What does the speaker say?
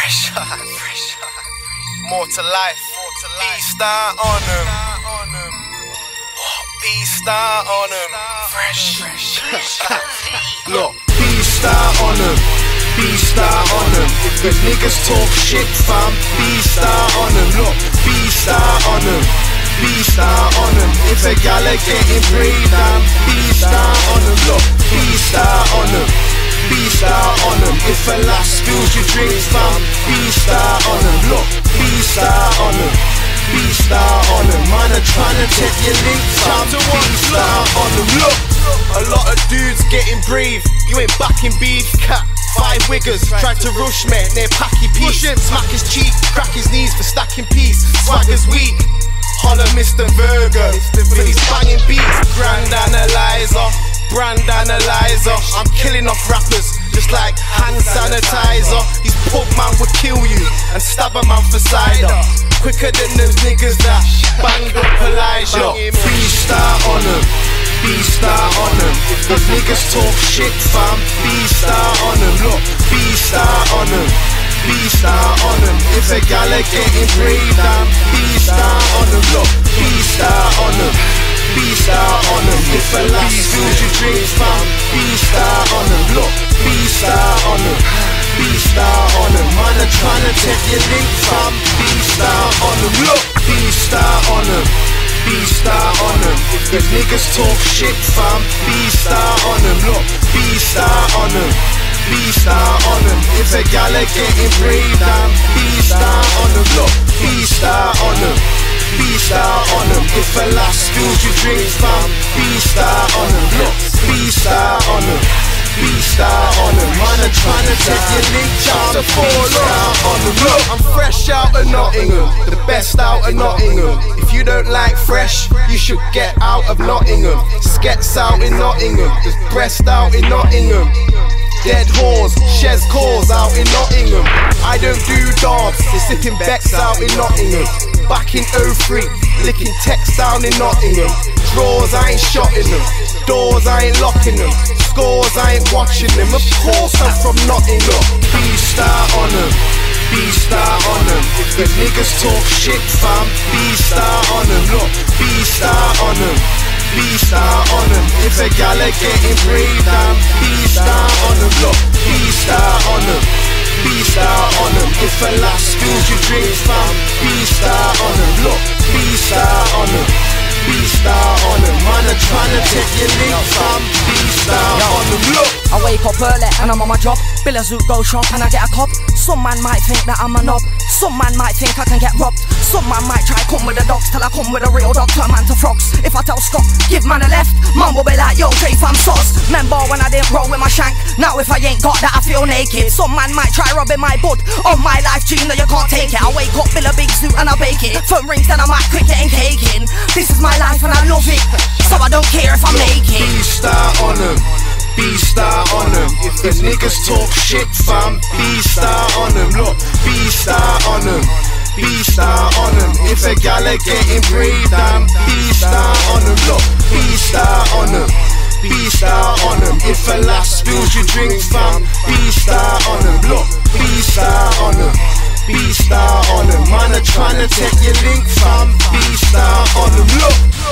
fresh. More to life. B-Star on them. B-Star on them. Fresh. Look, B-Star on them. B-Star on them. If niggas talk shit, fam, B-Star on them. Look, B-Star on them. B-Star on them. If a gal are getting brave, damn, B-Star on them. Look, B-Star on them. B-Star on them. If a lass spills your drinks, fam, B-Star on them. Look, B-Star on them. B-Star on them. Man are trying to check your link, fam, B-Star on them. Look, a lot of dudes getting brave. You ain't backing beef, cat. 5 wiggers tried to rush me, near packy piece. Smack his cheek, crack his knees for stacking peace. Swagger's weak, holler Mr. Virgo for these banging beats. Grand analyzer, brand analyzer. I'm killing off rappers just like hand sanitizer. These pub man would kill you and stab a man for cider quicker than those niggas that banged up Elijah. B-Star on them. B-Star on them. If niggas talk shit, fam, B-Star on them. Look, B-Star on them. B-Star on them. If a gal are getting brave, damn, B-Star on them. Look, B-Star on them. B-Star on them. If a lass spills your drinks, fam, B-Star on them. Look, B-Star on them. B-Star on them. Man are trying to check your link, fam, B-Star on them. Look, B-Star on them. B-Star on them. If niggas talk shit, fam, B-Star on them. Look, B-Star on them. B-Star on them. If a gal are getting brave, damn, B-Star on them. Look, B-Star on them. B-Star on them. If a lass spills your drinks, fam, B-Star on them. Look, B-Star on them. B-Star on them. Man are trying to take your link, chance to fall on them. Look, I'm fresh out of Nottingham, the best out of Nottingham. If you don't like fresh, you should get out of Nottingham. Skets out in Nottingham, there's breast out in Nottingham. Dead whores, Shez cause out in Nottingham. I don't do dogs, they're sipping Becks out in Nottingham. Back in 03, licking text down in Nottingham. Drawers, I ain't shotting them. Doors, I ain't locking them. Scores, I ain't watching them. Of course I'm from Nottingham. B-Star on them. B-Star on them. If niggas talk shit, fam, B-Star on them. Look, B-Star on them. B-Star on them. If a gal are getting brave, damn, B-Star on them. Look, B-Star on them. B-Star on them. If a lass spills your drinks, fam, B-Star on them. Look, B-Star on them. B-Star on them. Man are trying to take your link, fam, B-Star on them. Look, I wake up early and I'm on my job. Bill a zoot, go shop and I get a cop. Some man might think that I'm a knob. Some man might think I can get robbed. Some man might try come with the dogs till I come with a real dog, turn man to frogs. If I tell stop, give man a left, man will be like, yo, Dre fam sauce. Remember when I didn't roll with my shank? Now if I ain't got that I feel naked. Some man might try robbing my bud on my life dream that you can't take it. I wake up, Bill a big suit and I bake it. Phone rings then I might cricket and caking. This is my life and I love it, so I don't care if I'm naked. B-Star on them. B-Star on them. If niggas talk shit, fam, B-Star on them. Look, B-Star on them. B-Star on them. If a gal are getting brave, damn, B-Star on them. Look, B-Star on them. B-Star on them. If a lass spills your drinks, fam, B-Star on them. Look, B-Star on them. B-Star on them. Man are trying to take your link, fam, B-Star on them. Look.